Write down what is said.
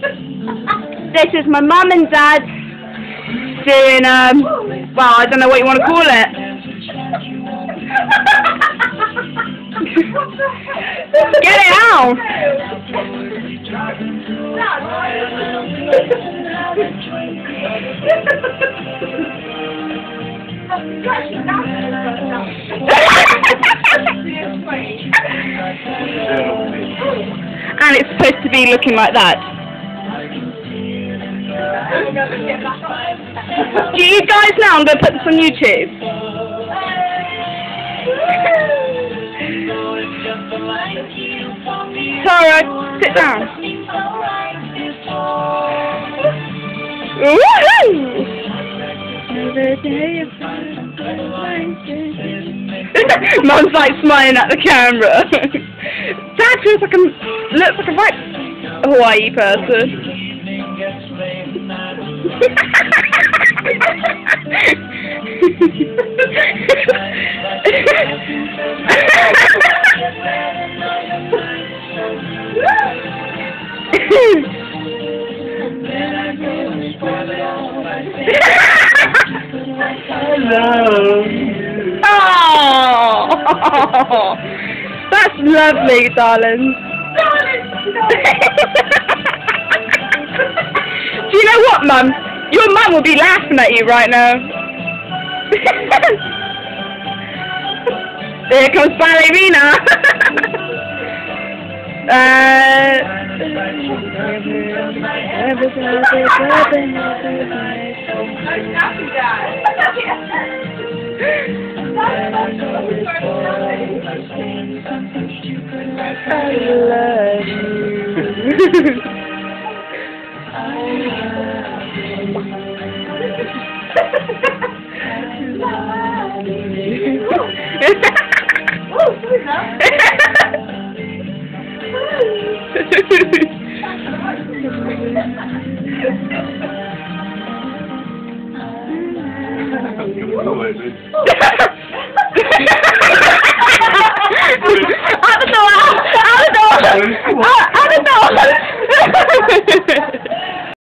This is my mum and dad doing, well, I don't know what you want to call it. Get it out! And it's supposed to be looking like that. Do you guys know I'm going to put this on YouTube? Tara, sit down. Woohoo! Mum's like smiling at the camera. Dad looks like a right Hawaii person. Oh, that's lovely, darling. Do you know what, Mum? Your mum will be laughing at you right now. Here comes Ballerina. I don't know.